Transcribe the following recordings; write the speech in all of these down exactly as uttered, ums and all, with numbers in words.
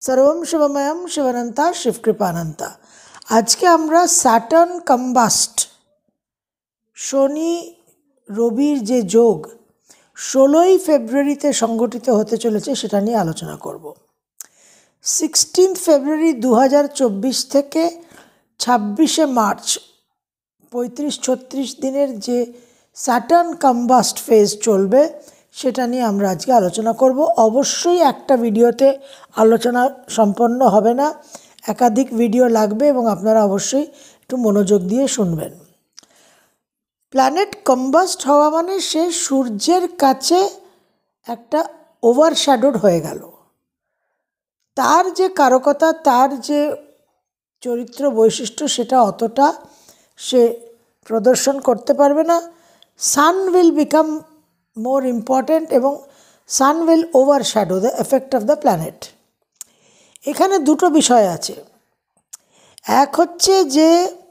सर्वम शिवमयम शिवनंता शिवकृपानंता। आज के আমরা স্যাটার্ন কম্বাস্ট শনি রবির যে যোগ ষোলোই ফেব্রুয়ারিতে সংগঠিত হতে চলেছে সেটা নিয়ে আলোচনা করব। সিক্সটিন ফেব্রুয়ারি দু হাজার চব্বিশ থেকে ছাব্বিশে মার্চ পঁয়ত্রিশ ছত্রিশ দিনের যে স্যাটার্ন কম্বাস্ট ফেজ চলবে সেটা নিয়ে আমরা আজকে আলোচনা করব। অবশ্যই একটা ভিডিওতে আলোচনা সম্পন্ন হবে না, একাধিক ভিডিও লাগবে এবং আপনারা অবশ্যই একটু মনোযোগ দিয়ে শুনবেন। প্ল্যানেট কম্বাস্ট হওয়া মানে সে সূর্যের কাছে একটা ওভারশ্যাডোড হয়ে গেল। তার যে কারকতা, তার যে চরিত্র বৈশিষ্ট্য সেটা অতটা সে প্রদর্শন করতে পারবে না। Sun will become more important এবং sun will overshadow the effect of the planet. এখানে দুটো বিষয় আছে। এক হচ্ছে যে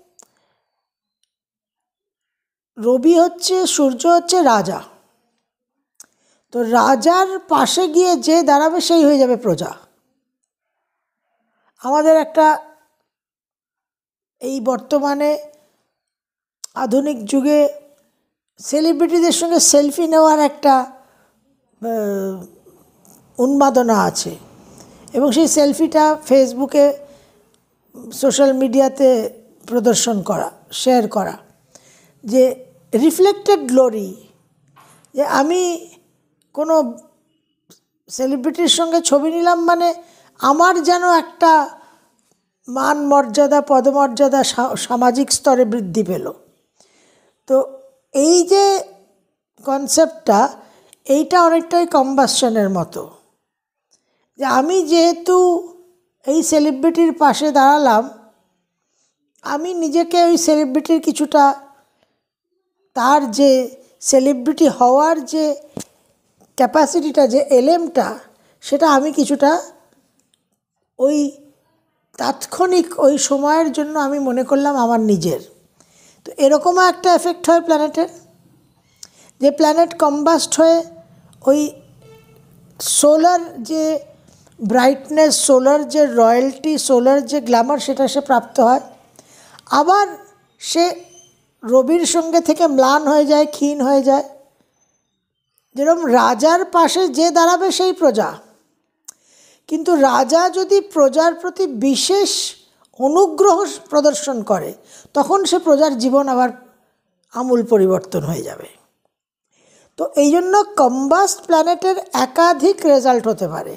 রবি হচ্ছে, সূর্য হচ্ছে রাজা, তো রাজার পাশে গিয়ে যে দাঁড়াবে সেই হয়ে যাবে প্রজা। আমাদের একটা এই বর্তমানে আধুনিক যুগে সেলিব্রিটিদের সঙ্গে সেলফি নেওয়ার একটা উন্মাদনা আছে এবং সেই সেলফিটা ফেসবুকে সোশ্যাল মিডিয়াতে প্রদর্শন করা, শেয়ার করা, যে রিফ্লেক্টেড গ্লোরি, যে আমি কোনো সেলিব্রিটির সঙ্গে ছবি নিলাম মানে আমার যেন একটা মান মর্যাদা, পদমর্যাদা সামাজিক স্তরে বৃদ্ধি পেল। তো এই যে কনসেপ্টটা, এইটা অনেকটাই কম্বাসশনের মতো, যে আমি যেহেতু এই সেলিব্রিটির পাশে দাঁড়ালাম, আমি নিজেকে ওই সেলিব্রিটির কিছুটা, তার যে সেলিব্রিটি হওয়ার যে ক্যাপাসিটিটা, যে এলেমটা, সেটা আমি কিছুটা ওই তাৎক্ষণিক ওই সময়ের জন্য আমি মনে করলাম আমার নিজের। তো এরকমও একটা এফেক্ট হয় প্ল্যানেটের, যে প্ল্যানেট কম্বাস্ট হয়ে ওই সোলার যে ব্রাইটনেস, সোলার যে রয়্যালটি, সোলার যে গ্ল্যামার, সেটা সে প্রাপ্ত হয়। আবার সে রবির সঙ্গে থেকে ম্লান হয়ে যায়, ক্ষীণ হয়ে যায়। যেরকম রাজার পাশে যে দাঁড়াবে সেই প্রজা, কিন্তু রাজা যদি প্রজার প্রতি বিশেষ অনুগ্রহ প্রদর্শন করে তখন সে প্রজার জীবন আবার আমূল পরিবর্তন হয়ে যাবে। তো এই জন্য কম্বাস্ট প্ল্যানেটের একাধিক রেজাল্ট হতে পারে।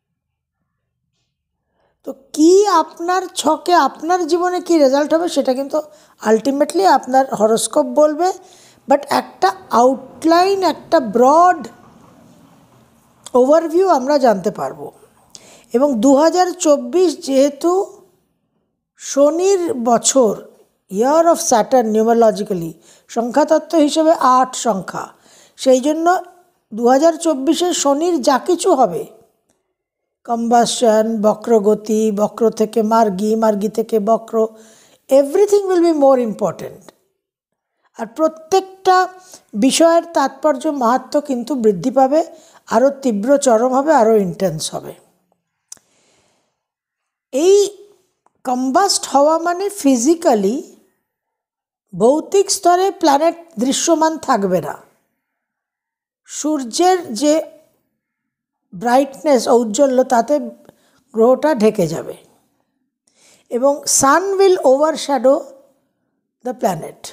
তো কি আপনার ছকে, আপনার জীবনে কি রেজাল্ট হবে সেটা কিন্তু আলটিমেটলি আপনার হরোস্কোপ বলবে, বাট একটা আউটলাইন, একটা ব্রড ওভারভিউ আমরা জানতে পারবো। এবং দু হাজার চব্বিশ যেহেতু শনির বছর, ইয়ার অফ স্যাটার্ন নিউমারোলজিক্যালি, সংখ্যাতত্ত্ব হিসেবে আট সংখ্যা, সেই জন্য দু হাজার চব্বিশে শনির যা কিছু হবে, কম্বাসন, বক্রগতি, বক্র থেকে মার্গী, মার্গী থেকে বক্র, everything will be more important. আর প্রত্যেকটা বিষয়ের তাৎপর্য, মাহাত্ম্য কিন্তু বৃদ্ধি পাবে, আরও তীব্র, চরম হবে, আরও ইন্টেন্স হবে। এই কম্বাস্ট হওয়া মানে ফিজিক্যালি, ভৌতিক স্তরে প্ল্যানেট দৃশ্যমান থাকবে না। সূর্যের যে ব্রাইটনেস, ঔজ্জ্বল্য, তাতে গ্রহটা ঢেকে যাবে এবং sun will overshadow the planet.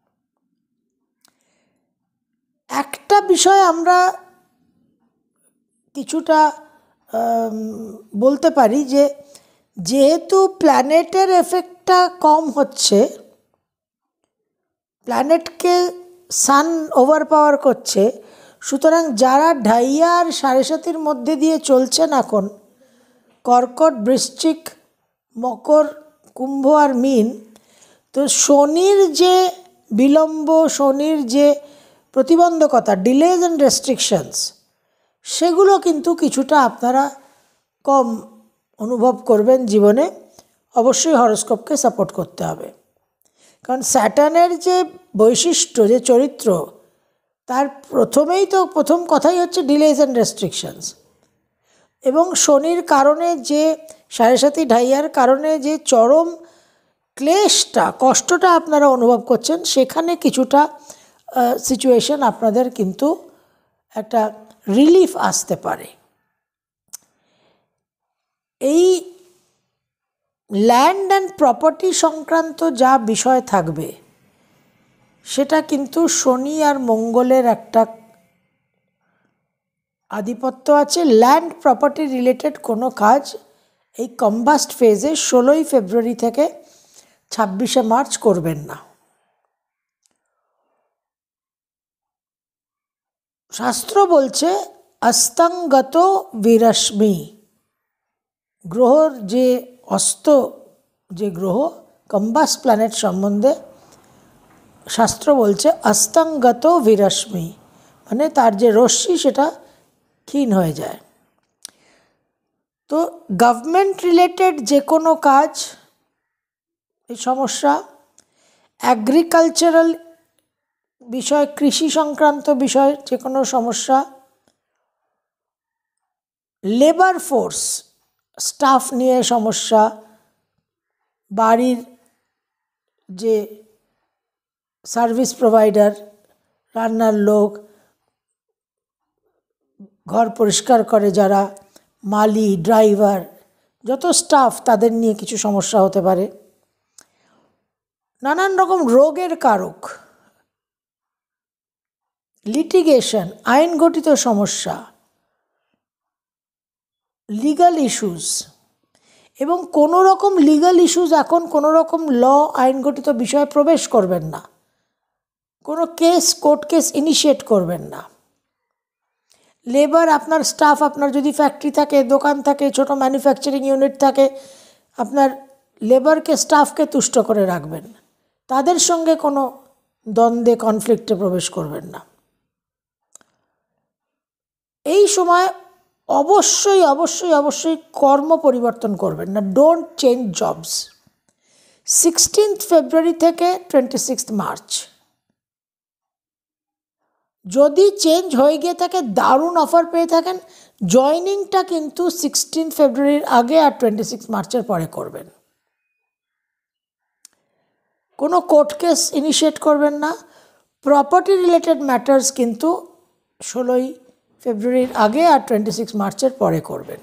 একটা বিষয় আমরা কিছুটা বলতে পারি, যে যেহেতু প্ল্যানেটের এফেক্টটা কম হচ্ছে, প্ল্যানেটকে সান ওভার পাওয়ার করছে, সুতরাং যারা ঢাইয়া আর সাড়ে সাতির মধ্যে দিয়ে চলছেন এখন, কর্কট, বৃশ্চিক, মকর, কুম্ভ আর মীন, তো শনির যে বিলম্ব, শনির যে প্রতিবন্ধকতা, ডিলেজ অ্যান্ড রেস্ট্রিকশনস, সেগুলো কিন্তু কিছুটা আপনারা কম অনুভব করবেন জীবনে। অবশ্যই হরোস্কোপকে সাপোর্ট করতে হবে, কারণ স্যাটার্নের যে বৈশিষ্ট্য, যে চরিত্র, তার প্রথমেই তো প্রথম কথাই হচ্ছে ডিলেজ অ্যান্ড রেস্ট্রিকশনস। এবং শনির কারণে যে সাড়ে সাতি ঢাইয়ার কারণে যে চরম ক্লেশটা কষ্টটা আপনারা অনুভব করছেন, সেখানে কিছুটা সিচুয়েশন আপনাদের কিন্তু একটা রিলিফ আসতে পারে। এই ল্যান্ড অ্যান্ড প্রপার্টি সংক্রান্ত যা বিষয় থাকবে সেটা কিন্তু শনি আর মঙ্গলের একটা আধিপত্য আছে। ল্যান্ড প্রপার্টি রিলেটেড কোনো কাজ এই কম্বাস্ট ফেজে ষোলোই ফেব্রুয়ারি থেকে ছাব্বিশে মার্চ করবেন না। শাস্ত্র বলছে অস্তঙ্গত বিরশ্মি, গ্রহর যে অস্ত যে গ্রহ কম্বাস্ট প্ল্যানেট সম্বন্ধে শাস্ত্র বলছে অস্তঙ্গত বিরশ্মি, মানে তার যে রশ্মি সেটা ক্ষীণ হয়ে যায়। তো গভর্নমেন্ট রিলেটেড যে কোনো কাজ এই সমস্যা, অ্যাগ্রিকালচারাল বিষয় কৃষি সংক্রান্ত বিষয় যে কোনো সমস্যা, লেবার ফোর্স স্টাফ নিয়ে সমস্যা, বাড়ির যে সার্ভিস প্রোভাইডার, রান্নার লোক, ঘর পরিষ্কার করে যারা, মালি, ড্রাইভার, যত স্টাফ তাদের নিয়ে কিছু সমস্যা হতে পারে। নানান রকম রোগের কারক, লিটিগেশন, আইনগঠিত সমস্যা, লিগাল ইস্যুস, এবং কোনো রকম লিগাল ইস্যুস এখন কোনো রকম ল আইনগঠিত বিষয়ে প্রবেশ করবেন না, কোনো কেস কোর্ট কেস ইনিশিয়েট করবেন না। লেবার আপনার স্টাফ, আপনার যদি ফ্যাক্টরি থাকে, দোকান থাকে, ছোট ম্যানুফ্যাকচারিং ইউনিট থাকে, আপনার লেবারকে স্টাফকে তুষ্ট করে রাখবেন, তাদের সঙ্গে কোনো দ্বন্দ্বে কনফ্লিক্টে প্রবেশ করবেন না। এই সময় অবশ্যই অবশ্যই অবশ্যই কর্ম পরিবর্তন করবেন না, don't change jobs. Sixteenth February থেকে টোয়েন্টি সিক্সথ মার্চ যদি চেঞ্জ হয়ে গিয়ে থাকে, দারুণ অফার পেয়ে থাকেন, জয়নিংটা কিন্তু সিক্সটিন ফেব্রুয়ারির আগে আর টোয়েন্টি সিক্স মার্চের পরে করবেন। কোনো কোর্ট কেস ইনিশিয়েট করবেন না। প্রপার্টি রিলেটেড ম্যাটার্স কিন্তু ষোলোই ফেব্রুয়ারির আগে আর টোয়েন্টি সিক্স মার্চের পরে করবেন।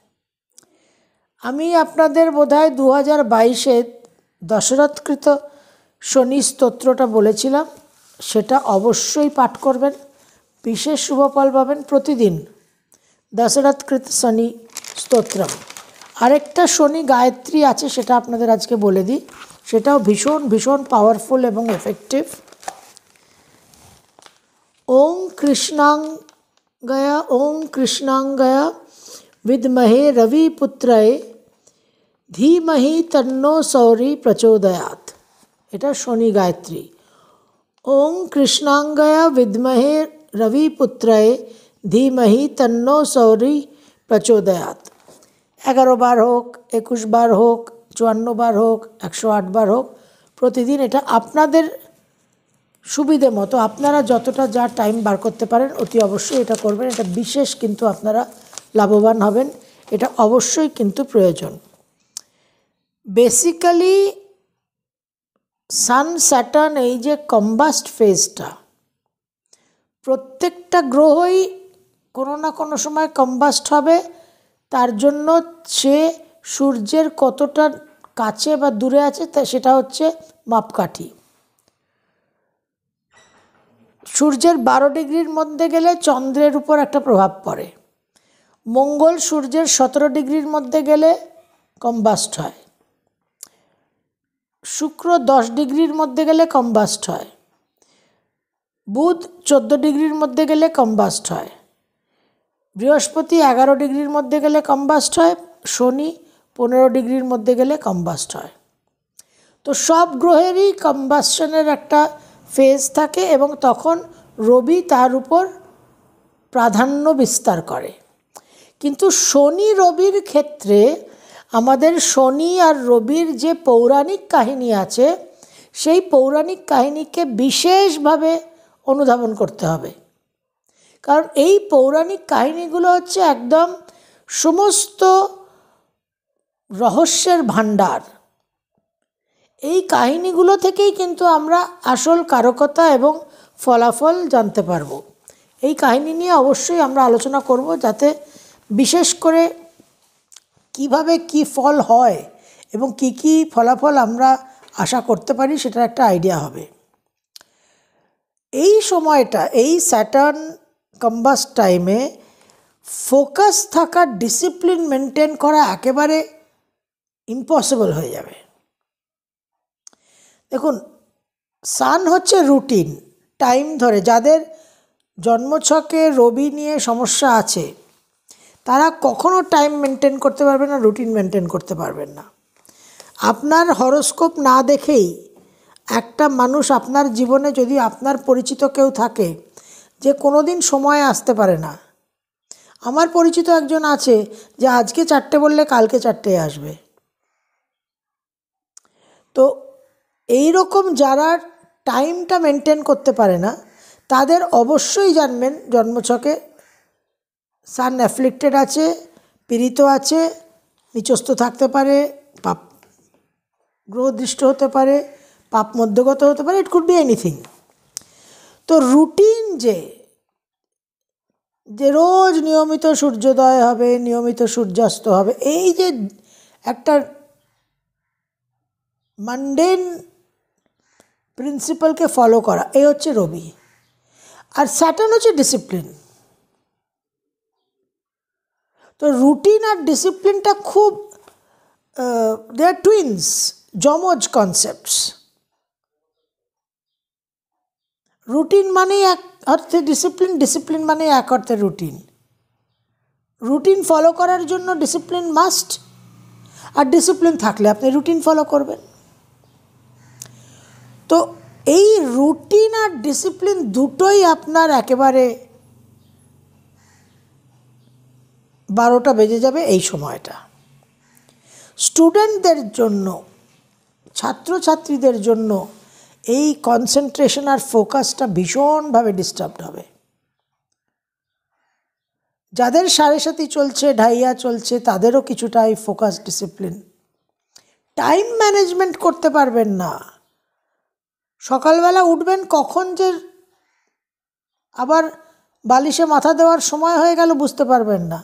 আমি আপনাদের বোধহয় দু হাজার বাইশে দশরথকৃত শনি স্তোত্রটা বলেছিলাম, সেটা অবশ্যই পাঠ করবেন, বিশেষ শুভফল পাবেন প্রতিদিন। দশরথকৃত শনি স্তোত্রম। আরেকটা শনি গায়ত্রী আছে, সেটা আপনাদের আজকে বলে দিই, সেটাও ভীষণ ভীষণ পাওয়ারফুল এবং এফেক্টিভ। ওং কৃষ্ণাঙ্গয়া ওং কৃষ্ণাঙ্গয়া বিদ্মহে রবিপুত্রায় ধীমহি তন্নো সৌরি প্রচোদয়াৎ। এটা শনি গায়ত্রী। ওং কৃষ্ণাঙ্গয়া বিদ্মহে রবিপুত্রায় ধীমহি তন্নো সৌরি প্রচোদয়াৎ। এগারো বার হোক, একুশ বার হোক, চুয়ান্ন বার হোক, একশো আট বার হোক, প্রতিদিন এটা আপনাদের সুবিধে মতো আপনারা যতটা যা টাইম বার করতে পারেন অতি অবশ্যই এটা করবেন। এটা বিশেষ কিন্তু আপনারা লাভবান হবেন, এটা অবশ্যই কিন্তু প্রয়োজন। বেসিক্যালি সান স্যাটার্ন এই যে কম্বাস্ট ফেজটা, প্রত্যেকটা গ্রহই কোনো না কোনো সময় কম্বাস্ট হবে। তার জন্য সে সূর্যের কতটা কাছে বা দূরে আছে তা সেটা হচ্ছে মাপকাঠি। সূর্যের বারো ডিগ্রির মধ্যে গেলে চন্দ্রের উপর একটা প্রভাব পড়ে। মঙ্গল সূর্যের সতেরো ডিগ্রির মধ্যে গেলে কম্বাস্ট হয়। শুক্র দশ ডিগ্রির মধ্যে গেলে কম্বাস্ট হয়। বুধ চোদ্দো ডিগ্রির মধ্যে গেলে কম্বাস্ট হয়। বৃহস্পতি এগারো ডিগ্রির মধ্যে গেলে কম্বাস্ট হয়। শনি পনেরো ডিগ্রির মধ্যে গেলে কম্বাস্ট হয়। তো সব গ্রহেরই কম্বাস্টনের একটা ফেজ থাকে এবং তখন রবি তার উপর প্রাধান্য বিস্তার করে। কিন্তু শনি রবির ক্ষেত্রে আমাদের শনি আর রবির যে পৌরাণিক কাহিনী আছে, সেই পৌরাণিক কাহিনীকে বিশেষভাবে অনুধাবন করতে হবে। কারণ এই পৌরাণিক কাহিনীগুলো হচ্ছে একদম সমস্ত রহস্যের ভাণ্ডার। এই কাহিনীগুলো থেকেই কিন্তু আমরা আসল কারকতা এবং ফলাফল জানতে পারবো। এই কাহিনী নিয়ে অবশ্যই আমরা আলোচনা করব, যাতে বিশেষ করে কিভাবে কি ফল হয় এবং কি কি ফলাফল আমরা আশা করতে পারি সেটার একটা আইডিয়া হবে। এই সময়টা, এই স্যাটার্ন কম্বাস্ট টাইমে ফোকাস থাকা, ডিসিপ্লিন মেনটেন করা একেবারে ইম্পসিবল হয়ে যাবে। দেখুন, সান হচ্ছে রুটিন, টাইম ধরে। যাদের জন্মছকে রবি নিয়ে সমস্যা আছে তারা কখনো টাইম মেনটেন করতে পারবেন না, রুটিন মেনটেন করতে পারবেন না। আপনার হরোস্কোপ না দেখেই একটা মানুষ আপনার জীবনে, যদি আপনার পরিচিত কেউ থাকে যে কোনো দিন সময় আসতে পারে না, আমার পরিচিত একজন আছে যে আজকে চারটে বললে কালকে চারটে আসবে। তো এই রকম যারা টাইমটা মেনটেন করতে পারে না তাদের অবশ্যই জানবেন জন্মছকে সান অ্যাফ্লিক্টেড আছে, পীড়িত আছে, নিচস্থ থাকতে পারে, পাপ গ্রহ দৃষ্ট হতে পারে, পাপ মধ্যগত হতে পারে, ইট কুড বি এনিথিং। তো রুটিন যে যে রোজ নিয়মিত সূর্যোদয় হবে, নিয়মিত সূর্যাস্ত হবে, এই যে একটা মানডেন প্রিন্সিপালকে ফলো করা, এই হচ্ছে রবি। আর স্যাটার্ন হচ্ছে ডিসিপ্লিন। তো রুটিন আর ডিসিপ্লিনটা খুব দে আর টুইনস, যমজ কনসেপ্টস। রুটিন মানেই এক অর্থে ডিসিপ্লিন, ডিসিপ্লিন মানে এক অর্থে রুটিন। রুটিন ফলো করার জন্য ডিসিপ্লিন মাস্ট, আর ডিসিপ্লিন থাকলে আপনি রুটিন ফলো করবেন। তো এই রুটিন আর ডিসিপ্লিন দুটোই আপনার একেবারে বারোটা বেজে যাবে এই সময়টা। স্টুডেন্টদের জন্য, ছাত্রছাত্রীদের জন্য এই কনসেন্ট্রেশন আর ফোকাসটা ভীষণভাবে ডিস্টার্বড হবে। যাদের সাড়ে সাথী চলছে, ঢাইয়া চলছে, তাদেরও কিছুটা এই ফোকাস, ডিসিপ্লিন। টাইম ম্যানেজমেন্ট করতে পারবেন না। সকালবেলা উঠবেন, কখন যে আবার বালিশে মাথা দেওয়ার সময় হয়ে গেল বুঝতে পারবেন না।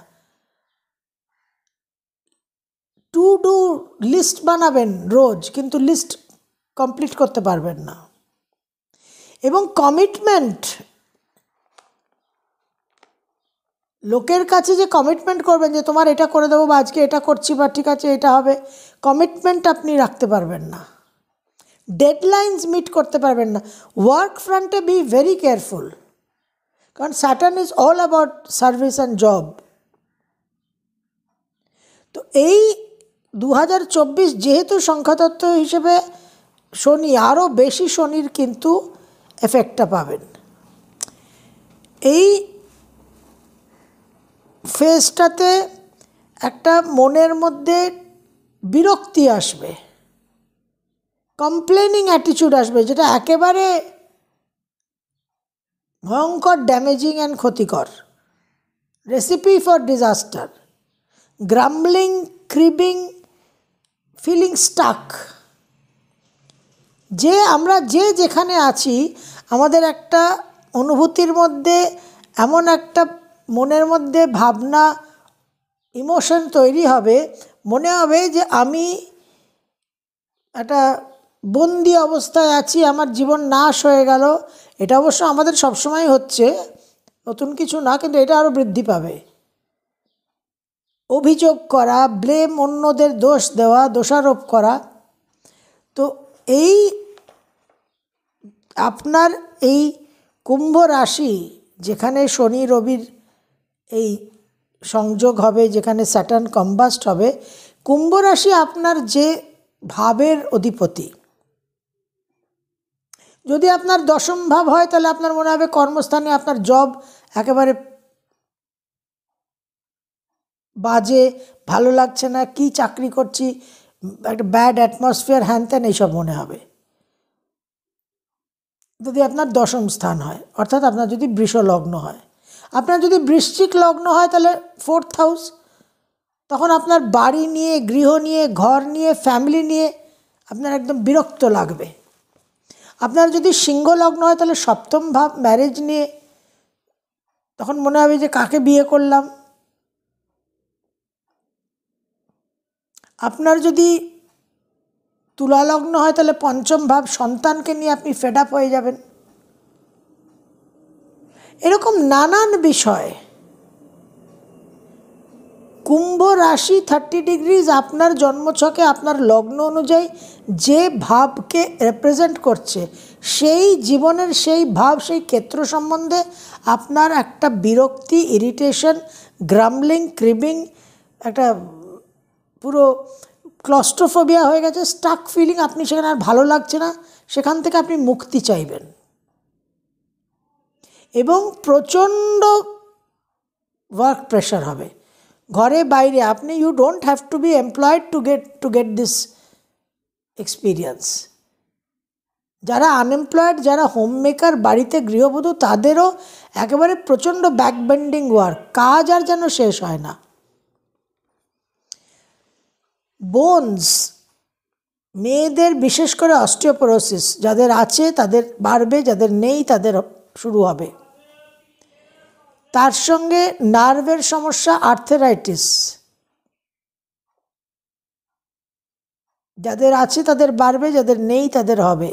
টু ডু লিস্ট বানাবেন রোজ, কিন্তু লিস্ট কমপ্লিট করতে পারবেন না। এবং কমিটমেন্ট, লোকের কাছে যে কমিটমেন্ট করবেন যে তোমার এটা করে দেবো, বা আজকে এটা করছি, বা ঠিক আছে এটা হবে, কমিটমেন্ট আপনি রাখতে পারবেন না। ডেডলাইন্স মিট করতে পারবেন না। ওয়ার্ক ফ্রন্টে বি ভেরি কেয়ারফুল, কারণ Saturn is all about service and job. তো এই দু হাজার চব্বিশ যেহেতু সংখ্যাতত্ত্ব হিসেবে শনি, আরও বেশি শনির কিন্তু এফেক্টটা পাবেন। এই ফেজটাতে একটা মনের মধ্যে বিরক্তি আসবে, কমপ্লেনিং অ্যাটিটিউড আসবে, যেটা একেবারে ভয়ঙ্কর, ড্যামেজিং অ্যান্ড ক্ষতিকর। Recipe for disaster. Grumbling, cribbing, feeling stuck. যে আমরা যে যেখানে আছি, আমাদের একটা অনুভূতির মধ্যে এমন একটা মনের মধ্যে ভাবনা, ইমোশন তৈরি হবে, মনে হবে যে আমি একটা বন্দি অবস্থায় আছি, আমার জীবন নাশ হয়ে গেল। এটা অবশ্য আমাদের সবসময় হচ্ছে, নতুন কিছু না, কিন্তু এটা আরও বৃদ্ধি পাবে। অভিযোগ করা, ব্লেম, অন্যদের দোষ দেওয়া, দোষারোপ করা। তো এই আপনার এই কুম্ভ রাশি, যেখানে শনি রবির এই সংযোগ হবে, যেখানে স্যাটার্ন কম্বাস্ট হবে, কুম্ভ রাশি আপনার যে ভাবের অধিপতি। যদি আপনার দশম ভাব হয় তাহলে আপনার মনে হবে কর্মস্থানে আপনার জব একেবারে বাজে, ভালো লাগছে না, কি চাকরি করছি, একটা ব্যাড অ্যাটমসফিয়ার, হ্যান ত্যান, এইসব মনে হবে। যদি আপনার দশম স্থান হয়, অর্থাৎ আপনার যদি বৃষ লগ্ন হয়। আপনার যদি বৃশ্চিক লগ্ন হয় তাহলে ফোর্থ হাউস, তখন আপনার বাড়ি নিয়ে, গৃহ নিয়ে, ঘর নিয়ে, ফ্যামিলি নিয়ে আপনার একদম বিরক্ত লাগবে। আপনার যদি সিংহ লগ্ন হয় তাহলে সপ্তম ভাব ম্যারেজ নিয়ে, তখন মনে হবে যে কাকে বিয়ে করলাম। আপনার যদি তুলা লগ্ন হয় তাহলে পঞ্চম ভাব সন্তানকে নিয়ে আপনি ফেড আপ হয়ে যাবেন। এরকম নানান বিষয়। কুম্ভ রাশি থার্টি ডিগ্রিজ আপনার জন্মছকে আপনার লগ্ন অনুযায়ী যে ভাবকে রিপ্রেজেন্ট করছে, সেই জীবনের সেই ভাব, সেই ক্ষেত্র সম্বন্ধে আপনার একটা বিরক্তি, ইরিটেশন, গ্রামলিং, ক্রিবিং, একটা পুরো ক্লস্ট্রোফোবিয়া হয়ে গেছে, স্টাক ফিলিং, আপনি সেখানে আর ভালো লাগছে না, সেখান থেকে আপনি মুক্তি চাইবেন। এবং প্রচণ্ড ওয়ার্ক প্রেশার হবে ঘরে বাইরে। আপনি you don't have to be employed to get to get this experience. যারা আনএমপ্লয়েড, যারা হোম মেকার, বাড়িতে গৃহবধূ, তাদেরও একেবারে প্রচণ্ড ব্যাকবেন্ডিং ওয়ার্ক, কাজ আর যেন শেষ হয় না। বোনস, মেয়েদের বিশেষ করে অস্টিওপোরোসিস যাদের আছে তাদের বাড়বে, যাদের নেই তাদের শুরু হবে। তার সঙ্গে নার্ভের সমস্যা, আর্থেরাইটিস যাদের আছে তাদের বাড়বে, যাদের নেই তাদের হবে।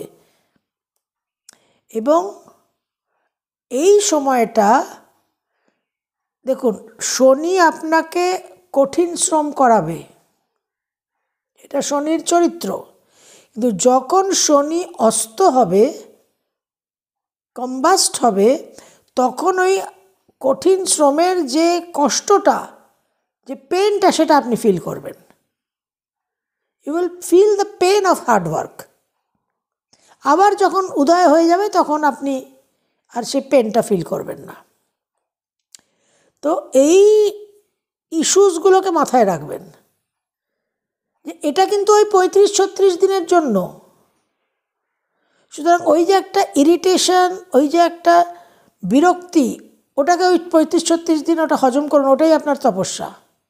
এবং এই সময়টা দেখুন, শনি আপনাকে কঠিন শ্রম করাবে, এটা শনির চরিত্র। কিন্তু যখন শনি অস্ত হবে, কম্বাস্ট হবে, তখন ওই কঠিন শ্রমের যে কষ্টটা, যে পেনটা, সেটা আপনি ফিল করবেন। You will feel the pain of hard work. আবার যখন উদয় হয়ে যাবে তখন আপনি আর সেই পেনটা ফিল করবেন না। তো এই ইস্যুসগুলোকে মাথায় রাখবেন যে এটা কিন্তু ওই পঁয়ত্রিশ ছত্রিশ দিনের জন্য। সুতরাং ওই যে একটা ইরিটেশন, ওই যে একটা বিরক্তি, ওটাকে ওই পঁয়ত্রিশ ছত্রিশ দিন ওটা হজম করুন। ওটাই আপনার তপস্যা,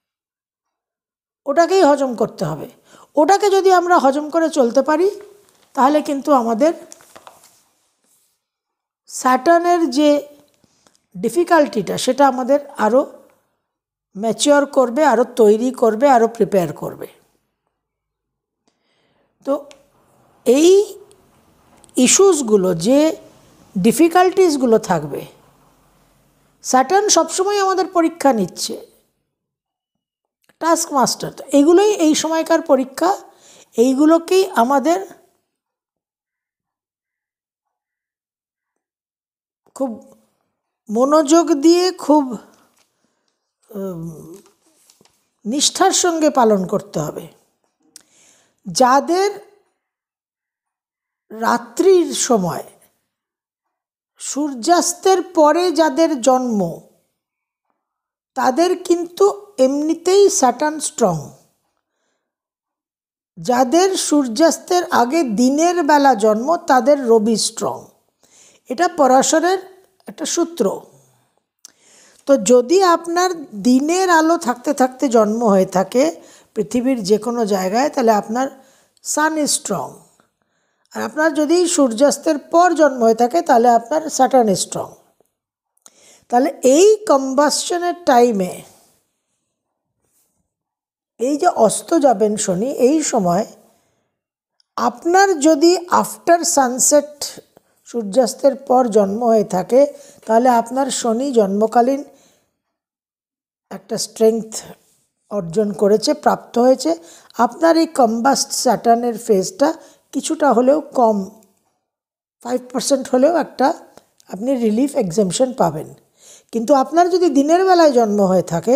ওটাকেই হজম করতে হবে। ওটাকে যদি আমরা হজম করে চলতে পারি তাহলে কিন্তু আমাদের স্যাটার্নের যে ডিফিকাল্টিটা সেটা আমাদের আরও ম্যাচিওর করবে, আরও তৈরি করবে, আরও প্রিপেয়ার করবে। তো এই ইস্যুসগুলো, যে ডিফিকাল্টিসগুলো থাকবে, স্যাটার্ন সবসময় আমাদের পরীক্ষা নিচ্ছে, টাস্ক মাস্টার। তো এইগুলোই এই সময়কার পরীক্ষা, এইগুলোকেই আমাদের খুব মনোযোগ দিয়ে, খুব নিষ্ঠার সঙ্গে পালন করতে হবে। যাদের রাত্রির সময়, সূর্যাস্তের পরে যাদের জন্ম, তাদের কিন্তু এমনিতেই স্যাটার্ন স্ট্রং। যাদের সূর্যাস্তের আগে দিনের বেলা জন্ম, তাদের রবি স্ট্রং। এটা পরাশরের একটা সূত্র। তো যদি আপনার দিনের আলো থাকতে থাকতে জন্ম হয়ে থাকে পৃথিবীর যে কোনো জায়গায়, তাহলে আপনার সান ইজ স্ট্রং। আর আপনার যদি সূর্যাস্তের পর জন্ম হয়ে থাকে তাহলে আপনার স্যাটার্ন ইজ স্ট্রং। তাহলে এই কম্বাসশনের টাইমে, এই যে অস্ত যাবেন শনি, এই সময় আপনার যদি আফটার সানসেট, সূর্যাস্তের পর জন্ম হয়ে থাকে, তাহলে আপনার শনি জন্মকালীন একটা স্ট্রেংথ অর্জন করেছে, প্রাপ্ত হয়েছে। আপনার এই কম্বাস্ট স্যাটার্নের ফেজটা কিছুটা হলেও কম, ফাইভ পার্সেন্ট হলেও একটা আপনি রিলিফ এক্সেমশন পাবেন। কিন্তু আপনার যদি দিনের বেলায় জন্ম হয়ে থাকে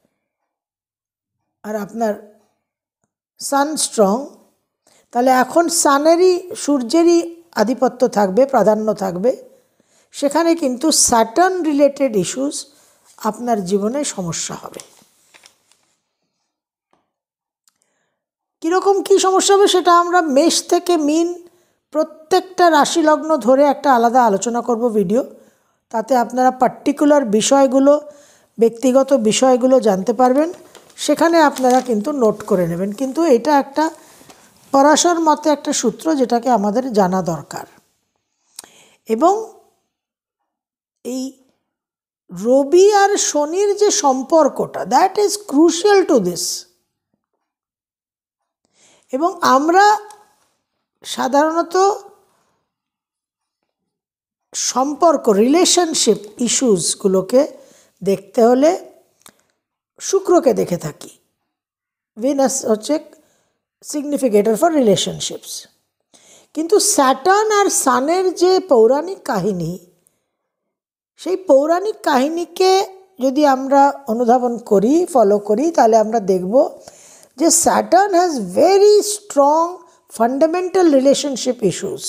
আর আপনার সান স্ট্রং, তাহলে এখন সানেরই, সূর্যেরই আধিপত্য থাকবে, প্রাধান্য থাকবে। সেখানে কিন্তু স্যাটার্ন রিলেটেড ইস্যুস আপনার জীবনে সমস্যা হবে। কীরকম কী সমস্যা হবে সেটা আমরা মেষ থেকে মিন প্রত্যেকটা রাশি লগ্ন ধরে একটা আলাদা আলোচনা করব ভিডিও। তাতে আপনারা পার্টিকুলার বিষয়গুলো, ব্যক্তিগত বিষয়গুলো জানতে পারবেন। সেখানে আপনারা কিন্তু নোট করে নেবেন। কিন্তু এটা একটা পরাশর মতে একটা সূত্র যেটাকে আমাদের জানা দরকার। এবং এই রবি আর শনির যে সম্পর্কটা, that is crucial to this. এবং আমরা সাধারণত সম্পর্ক, রিলেশনশিপ ইস্যুসগুলোকে দেখতে হলে শুক্রকে দেখে থাকি। ভিনাস হচ্ছে সিগনিফিকেটর ফর রিলেশনশিপস। কিন্তু স্যাটার্ন আর সানের যে পৌরাণিক কাহিনী, সেই পৌরাণিক কাহিনীকে যদি আমরা অনুধাবন করি, ফলো করি, তাহলে আমরা দেখব যে Saturn has very strong fundamental relationship issues.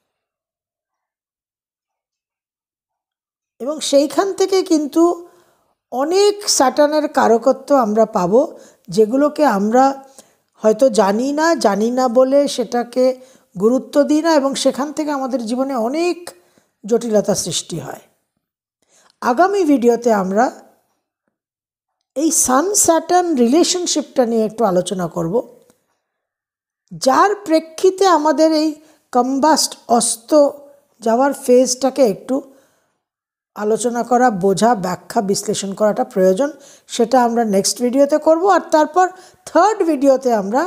এবং সেইখান থেকে কিন্তু অনেক স্যাটার্নের কারকত্ব আমরা পাব, যেগুলোকে আমরা হয়তো জানি না, জানি না বলে সেটাকে গুরুত্ব দিই না, এবং সেখান থেকে আমাদের জীবনে অনেক জটিলতা সৃষ্টি হয়। আগামী ভিডিওতে আমরা এই সান স্যাটার্ন রিলেশনশিপটা নিয়ে একটু আলোচনা করব, যার প্রেক্ষিতে আমাদের এই কম্বাস্ট অস্ত যাওয়ার ফেজটাকে একটু আলোচনা করা, বোঝা, ব্যাখ্যা, বিশ্লেষণ করাটা প্রয়োজন। সেটা আমরা নেক্সট ভিডিওতে করব। আর তারপর থার্ড ভিডিওতে আমরা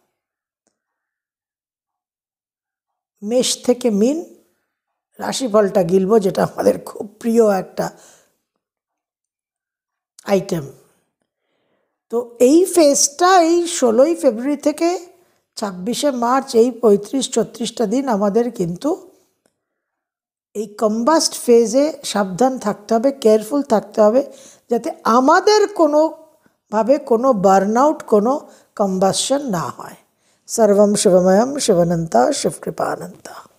মেষ থেকে মিন রাশিফলটা গিলব, যেটা আমাদের খুব প্রিয় একটা আইটেম। তো এই ফেজটা এই ষোলোই ফেব্রুয়ারি থেকে ছাব্বিশে মার্চ, এই পঁয়ত্রিশ ছত্রিশটা দিন আমাদের কিন্তু এই কম্বাস্ট ফেজে সাবধান থাকতে হবে, কেয়ারফুল থাকতে হবে, যাতে আমাদের কোনোভাবে কোনো বার্নআউট, কোনো কম্বাসন না হয়। সর্বম শিবময়ম শিবানন্তা শিবকৃপানন্তা।